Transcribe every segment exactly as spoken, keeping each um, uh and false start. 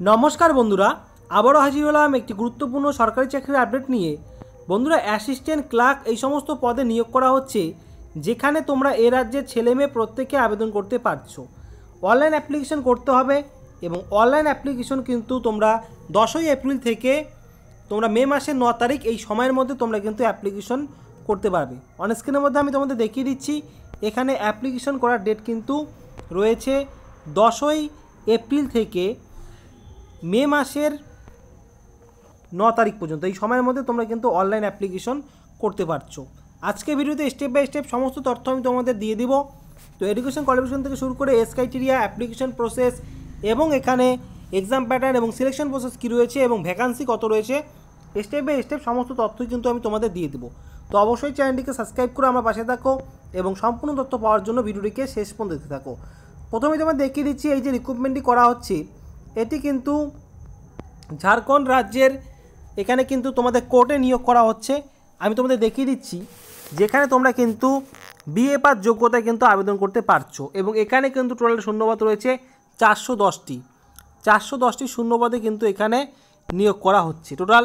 नमस्कार बंधुरा आबारो हाजिर हलाम एक गुरुत्वपूर्ण सरकारी चाकरिर आपडेट निये। बंधुरा अ্যাসিস্ট্যান্ট क्लार्क এই সমস্ত পদে নিয়োগ করা হচ্ছে, যেখানে তোমরা এই রাজ্যের ছেলে মেয়ে প্রত্যেকে আবেদন করতে পারছো। অনলাইন অ্যাপ্লিকেশন করতে হবে এবং অনলাইন অ্যাপ্লিকেশন কিন্তু তোমরা দশই এপ্রিল থেকে তোমরা মে মাসের ন তারিখ এই সময়ের মধ্যে তোমরা কিন্তু অ্যাপ্লিকেশন করতে পারবে। অন স্ক্রিনের মধ্যে আমি তোমাদের দেখিয়ে দিচ্ছি, এখানে অ্যাপ্লিকেশন করার ডেট কিন্তু রয়েছে দশই এপ্রিল থেকে মে মাসের ন তারিখ পর্যন্ত। এই সময়ের মধ্যে তোমরা কিন্তু অনলাইন অ্যাপ্লিকেশন করতে পারছো। আজকে ভিডিওতে স্টেপ বাই স্টেপ সমস্ত তথ্য আমি তোমাদের দিয়ে দিব। তো এডুকেশন কোয়ালিফিকেশন থেকে শুরু করে এজ ক্রাইটেরিয়া, অ্যাপ্লিকেশন প্রসেস এবং এখানে এক্সাম প্যাটার্ন এবং সিলেকশন প্রসেস কী রয়েছে এবং ভ্যাকান্সি কত রয়েছে, স্টেপ বাই স্টেপ সমস্ত তথ্যই কিন্তু আমি তোমাদের দিয়ে দেবো। তো অবশ্যই চ্যানেলটিকে সাবস্ক্রাইব করে আমার পাশে থাকো এবং সম্পূর্ণ তথ্য পাওয়ার জন্য ভিডিওটিকে শেষ পর্যন্ত দেখতে থাকো। প্রথমে তোমাদের দেখিয়ে দিচ্ছি, এই যে রিক্রুটমেন্টটি করা হচ্ছে এটি কিন্তু ঝাড়খণ্ড রাজ্যের, এখানে কিন্তু তোমাদের কোর্টে নিয়োগ করা হচ্ছে। আমি তোমাদের দেখিয়ে দিচ্ছি, যেখানে তোমরা কিন্তু বিএ পাস যোগ্যতায় কিন্তু আবেদন করতে পারছো এবং এখানে কিন্তু টোটাল শূন্যপদ রয়েছে চারশো দশটি চারশো দশটি শূন্যপদে কিন্তু এখানে নিয়োগ করা হচ্ছে। Total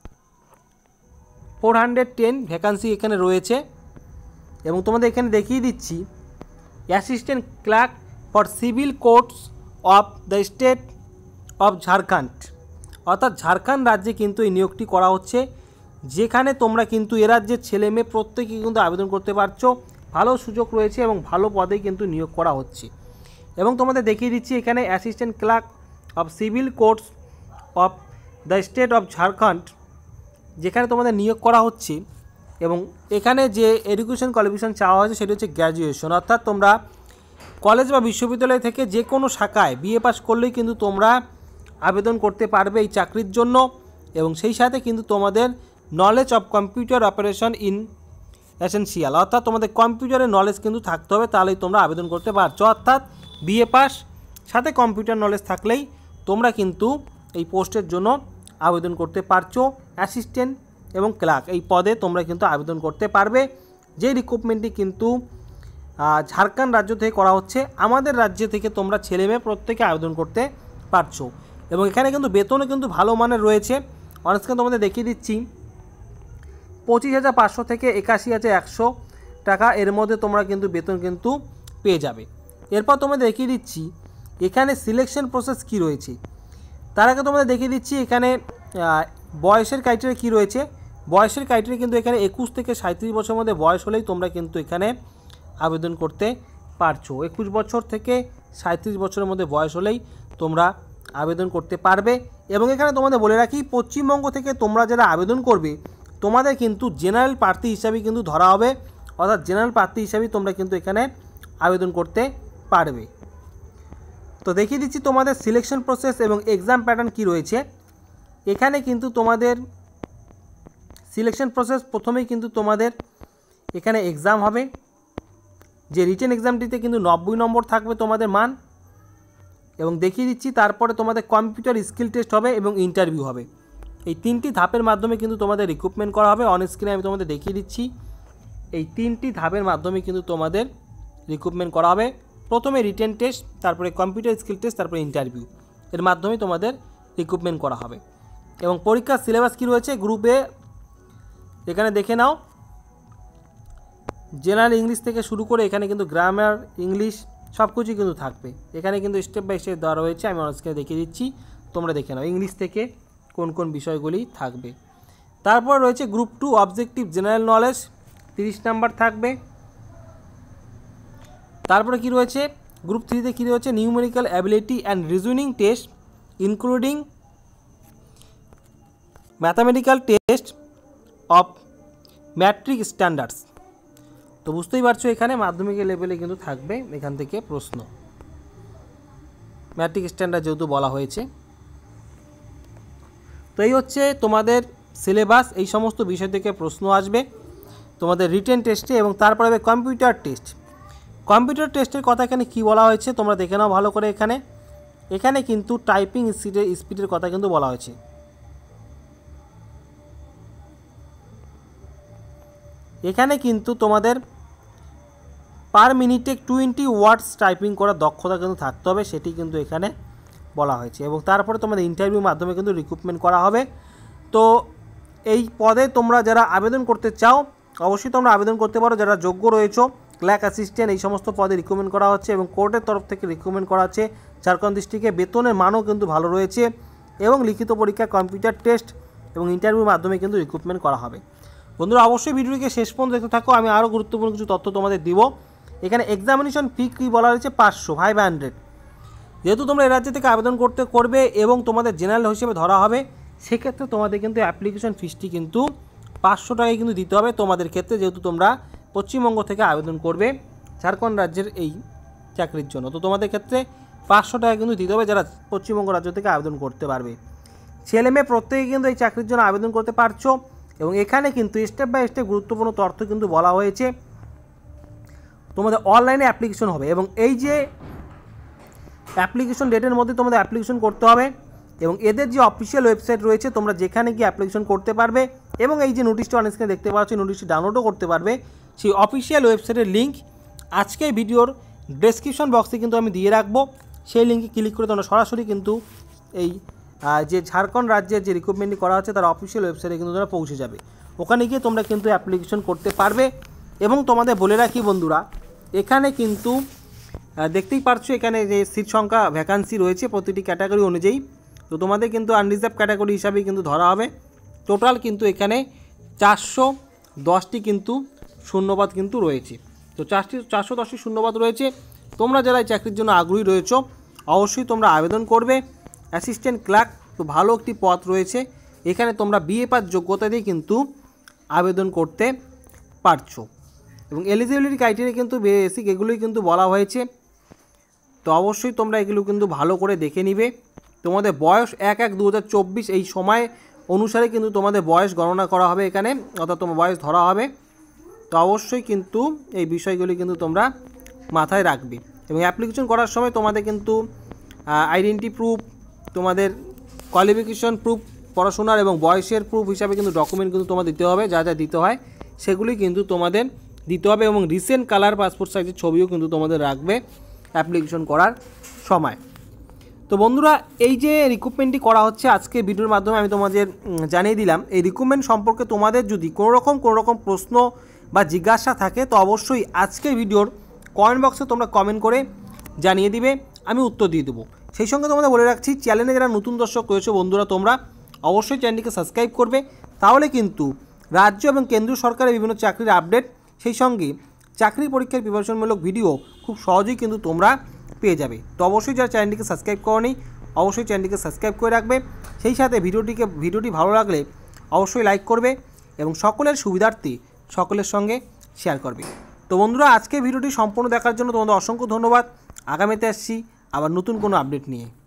four hundred ten vacancy এখানে রয়েছে এবং তোমাদের এখানে দেখিয়ে দিচ্ছি assistant clerk for civil courts of the state of Jharkhand, অর্থাৎ ঝাড়খণ্ড রাজ্যে কিন্তু এই নিয়োগটি করা হচ্ছে, যেখানে তোমরা কিন্তু এ রাজ্যের ছেলে মেয়ে প্রত্যেকেই কিন্তু আবেদন করতে পারছো। ভালো সুযোগ রয়েছে এবং ভালো পদে কিন্তু নিয়োগ করা হচ্ছে। এবং তোমাদের দেখিয়ে দিচ্ছি এখানে assistant clerk of civil courts of the state of Jharkhand, যেখানে তোমাদের নিয়োগ করা হচ্ছে। এবং এখানে যে এডুকেশন কোয়ালিফিকেশন চাওয়া হয়েছে সেটি হচ্ছে গ্র্যাজুয়েশন, অর্থাৎ তোমরা কলেজ বা বিশ্ববিদ্যালয় থেকে যে কোনো শাখায় বিএ পাস করলেই কিন্তু তোমরা আবেদন করতে পারবে এই চাকরির জন্য। এবং সেই সাথে কিন্তু তোমাদের knowledge of computer operation in essential, অর্থাৎ তোমাদের কম্পিউটারের নলেজ কিন্তু থাকতে হবে, তাহলেই তোমরা আবেদন করতে পারছো। অর্থাৎ বিএ পাস সাথে কম্পিউটার নলেজ থাকলেই তোমরা কিন্তু এই পোস্টের জন্য আবেদন করতে পারছো। অ্যাসিস্ট্যান্ট এবং ক্লার্ক এই পদে তোমরা কিন্তু আবেদন করতে পারবে। যে রিক্রুটমেন্টটি কিন্তু ঝাড়খণ্ড রাজ্য থেকে করা হচ্ছে, আমাদের রাজ্য থেকে তোমরা ছেলে মেয়ে প্রত্যেকে আবেদন করতে পারছো। এবং এখানে কিন্তু বেতনও কিন্তু ভালো মানের রয়েছে। অনেক তোমাদের দেখিয়ে দিচ্ছি, পঁচিশ হাজার পাঁচশো থেকে একাশি হাজার একশো টাকা এর মধ্যে তোমরা কিন্তু বেতন কিন্তু পেয়ে যাবে। এরপর তোমাদের দেখিয়ে দিচ্ছি এখানে সিলেকশন প্রসেস কি রয়েছে। তার আগে তোমাদের দেখিয়ে দিচ্ছি এখানে বয়সের ক্রাইটেরিয়া কী রয়েছে। বয়সের ক্রাইটেরিয়া কিন্তু এখানে একুশ থেকে সাঁত্রিশ বছরের মধ্যে বয়স হলেই তোমরা কিন্তু এখানে আবেদন করতে পারছো। একুশ বছর থেকে সাঁত্রিশ বছরের মধ্যে বয়স হলেই তোমরা আবেদন করতে পারবে। এবং এখানে তোমাদের বলে রাখি, পশ্চিমবঙ্গ থেকে তোমরা যারা আবেদন করবে তোমাদের কিন্তু জেনারেল প্রার্থী হিসাবে কিন্তু ধরা হবে, অর্থাৎ জেনারেল প্রার্থী হিসাবে তোমরা কিন্তু এখানে আবেদন করতে পারবে। তো দেখিয়ে দিচ্ছি তোমাদের সিলেকশন প্রসেস এবং এক্সাম প্যাটার্ন কি রয়েছে। এখানে কিন্তু তোমাদের সিলেকশন প্রসেস, প্রথমেই কিন্তু তোমাদের এখানে এক্সাম হবে, যে রিটেন এক্সামটিতে কিন্তু নব্বই নম্বর থাকবে তোমাদের মান। এবং দেখিয়ে দিচ্ছি তারপরে তোমাদের কম্পিউটার স্কিল টেস্ট হবে এবং ইন্টারভিউ হবে। এই তিনটি ধাপের মাধ্যমে কিন্তু তোমাদের রিক্রুটমেন্ট করা হবে। অন স্ক্রিনে আমি তোমাদের দেখিয়ে দিচ্ছি, এই তিনটি ধাপের মাধ্যমে কিন্তু তোমাদের রিক্রুটমেন্ট করা হবে। প্রথমে রিটেন টেস্ট, তারপরে কম্পিউটার স্কিল টেস্ট, তারপরে ইন্টারভিউ, এর মাধ্যমে তোমাদের রিক্রুটমেন্ট করা হবে। এবং পরীক্ষার সিলেবাস কী রয়েছে গ্রুপে এখানে দেখে নাও। জেনারেল ইংলিশ থেকে শুরু করে এখানে কিন্তু গ্রামার, ইংলিশ সব কিছুই কিন্তু থাকবে। এখানে কিন্তু স্টেপ বাই স্টেপ দেওয়া রয়েছে, আমি অনস্ক্রিনে দেখিয়ে দিচ্ছি, তোমরা দেখে নাও ইংলিশ থেকে কোন কোন বিষয়গুলি থাকবে। তারপর রয়েছে group two objective general knowledge, তিরিশ নাম্বার থাকবে। তারপরে কি রয়েছে গ্রুপ থ্রিতে কী রয়েছে, numerical ability and reasoning test including mathematical test of matric standards. তো বুঝতেই পারছো এখানে মাধ্যমিকের লেভেলে কিন্তু থাকবে এখান থেকে প্রশ্ন, ম্যাট্রিক স্ট্যান্ডার্ড যেহেতু বলা হয়েছে। তো এই হচ্ছে তোমাদের সিলেবাস, এই সমস্ত বিষয় থেকে প্রশ্ন আসবে তোমাদের রিটেন টেস্টে। এবং তারপরে হবে কম্পিউটার টেস্ট। কম্পিউটার টেস্টের কথা এখানে কী বলা হয়েছে তোমরা দেখে নাও ভালো করে। এখানে এখানে কিন্তু টাইপিং স্পিডের স্পিডের কথা কিন্তু বলা হয়েছে। এখানে কিন্তু তোমাদের পার মিনিটে টোয়েন্টি ওয়ার্ডস টাইপিং করার দক্ষতা কিন্তু থাকতে হবে, সেটি কিন্তু এখানে বলা হয়েছে এবং তারপরে তোমাদের ইন্টারভিউর মাধ্যমে কিন্তু রিক্রুটমেন্ট করা হবে। তো এই পদে তোমরা যারা আবেদন করতে চাও অবশ্যই তোমরা আবেদন করতে পারো, যারা যোগ্য রয়েছো। ক্লার্ক অ্যাসিস্ট্যান্ট এই সমস্ত পদে রিক্রুটমেন্ট করা হচ্ছে এবং কোর্টের তরফ থেকে রিক্রুটমেন্ট করা হচ্ছে। ঝাড়খণ্ড ডিস্ট্রিক্টে বেতনের মানও কিন্তু ভালো রয়েছে এবং লিখিত পরীক্ষা, কম্পিউটার টেস্ট এবং ইন্টারভিউর মাধ্যমে কিন্তু রিক্রুটমেন্ট করা হবে। বন্ধুরা অবশ্যই ভিডিওটিকে শেষ পর্যন্ত দেখতে থাকো, আমি আরও গুরুত্বপূর্ণ কিছু তথ্য তোমাদের দিব। এখানে এক্সামিনেশন ফি কী বলা হয়েছে, পাঁচশো ফাইভ হান্ড্রেড। যেহেতু তোমরা এই রাজ্য থেকে আবেদন করতে করবে এবং তোমাদের জেনারেল হিসেবে ধরা হবে, সেক্ষেত্রে তোমাদের কিন্তু অ্যাপ্লিকেশন ফিসটি কিন্তু পাঁচশো টাকায় কিন্তু দিতে হবে তোমাদের ক্ষেত্রে, যেহেতু তোমরা পশ্চিমবঙ্গ থেকে আবেদন করবে ঝাড়খণ্ড রাজ্যের এই চাকরির জন্য। তো তোমাদের ক্ষেত্রে পাঁচশো টাকা কিন্তু দিতে হবে যারা পশ্চিমবঙ্গ রাজ্য থেকে আবেদন করতে পারবে। ছেলে মেয়ে প্রত্যেকে কিন্তু এই চাকরির জন্য আবেদন করতে পারছো এবং এখানে কিন্তু স্টেপ বাই স্টেপ গুরুত্বপূর্ণ তথ্য কিন্তু বলা হয়েছে। তোমাদের অনলাইনে অ্যাপ্লিকেশন হবে এবং এই যে অ্যাপ্লিকেশন ডেটের মধ্যে তোমাদের অ্যাপ্লিকেশন করতে হবে এবং এদের যে অফিসিয়াল ওয়েবসাইট রয়েছে তোমরা যেখানে গিয়ে অ্যাপ্লিকেশন করতে পারবে এবং এই যে নোটিশটা অন স্ক্রিনে দেখতে পাচ্ছ নোটিশটি ডাউনলোডও করতে পারবে, সেই অফিসিয়াল ওয়েবসাইটের লিঙ্ক আজকে ভিডিওর ডেসক্রিপশন বক্সে কিন্তু আমি দিয়ে রাখবো। সেই লিঙ্কে ক্লিক করে তোমরা সরাসরি কিন্তু এই যে ঝাড়খণ্ড রাজ্যের যে রিক্রুটমেন্টটি করা হচ্ছে তার অফিসিয়াল ওয়েবসাইটে কিন্তু তোমরা পৌঁছে যাবে। ওখানে গিয়ে তোমরা কিন্তু অ্যাপ্লিকেশন করতে পারবে এবং তোমাদের বলে রাখি বন্ধুরা, এখানে কিন্তু দেখতেই পারছো এখানে যে সিট সংখ্যা ভ্যাকান্সি রয়েছে প্রতিটি ক্যাটাগরি অনুযায়ী। তো তোমাদের কিন্তু আনরিজার্ভ ক্যাটাগরি হিসাবেই কিন্তু ধরা হবে। টোটাল কিন্তু এখানে চারশো দশটি কিন্তু শূন্যপদ কিন্তু রয়েছে। তো চারটি চারশো দশটি শূন্যপদ রয়েছে। তোমরা যারা এই চাকরির জন্য আগ্রহী রয়েছো অবশ্যই তোমরা আবেদন করবে। অ্যাসিস্ট্যান্ট ক্লার্ক তো ভালো একটি পদ রয়েছে, এখানে তোমরা বিএ পাস যোগ্যতা দিয়ে কিন্তু আবেদন করতে পারছো এবং এলিজিবিলিটি ক্রাইটেরিয়া কিন্তু বেসিক এগুলোই কিন্তু বলা হয়েছে। তো অবশ্যই তোমরা এগুলো কিন্তু ভালো করে দেখে নিবে। তোমাদের বয়স এক এক দু হাজার চব্বিশ এই সময় অনুসারে কিন্তু তোমাদের বয়স গণনা করা হবে এখানে, অর্থাৎ তোমার বয়স ধরা হবে। তো অবশ্যই কিন্তু এই বিষয়গুলি কিন্তু তোমরা মাথায় রাখবে এবং অ্যাপ্লিকেশন করার সময় তোমাদের কিন্তু আইডেন্টি প্রুফ, তোমাদের কোয়ালিফিকেশন প্রুফ, পড়াশোনার এবং বয়সের প্রুফ হিসাবে কিন্তু ডকুমেন্ট কিন্তু তোমাদের দিতে হবে, যা যা দিতে হয় সেগুলি কিন্তু তোমাদের দিতে হবে এবং রিসেন্ট কালার পাসপোর্ট সাইজের ছবিও কিন্তু তোমাদের রাখবে অ্যাপ্লিকেশন করার সময়। তো বন্ধুরা এই যে রিক্রুটমেন্টটি করা হচ্ছে আজকে ভিডিওর মাধ্যমে আমি তোমাদের জানিয়ে দিলাম। এই রিক্রুটমেন্ট সম্পর্কে তোমাদের যদি কোনো রকম কোনো রকম প্রশ্ন বা জিজ্ঞাসা থাকে তো অবশ্যই আজকের ভিডিওর কমেন্ট বক্সে তোমরা কমেন্ট করে জানিয়ে দিবে, আমি উত্তর দিয়ে দেবো। সেই সঙ্গে তোমাদের বলে রাখছি চ্যানেলে যারা নতুন দর্শক রয়েছে বন্ধুরা তোমরা অবশ্যই চ্যানেলটিকে সাবস্ক্রাইব করবে, তাহলে কিন্তু রাজ্য এবং কেন্দ্রীয় সরকারের বিভিন্ন চাকরির আপডেট, সেই সঙ্গে চাকরি পরীক্ষার প্রিপারেশনমূলক ভিডিও খুব সহজেই কিন্তু তোমরা পেয়ে যাবে। তো অবশ্যই যারা চ্যানেলটিকে সাবস্ক্রাইব করোনি অবশ্যই চ্যানেলটিকে সাবস্ক্রাইব করে রাখবে। সেই সাথে ভিডিওটিকে ভিডিওটি ভালো লাগলে অবশ্যই লাইক করবে এবং সকলের সুবিধার্থে সকলের সঙ্গে শেয়ার করবে। তো বন্ধুরা আজকে ভিডিওটি সম্পূর্ণ দেখার জন্য তোমাদের অসংখ্য ধন্যবাদ। আগামীতে আসছি আবার নতুন কোনো আপডেট নিয়ে।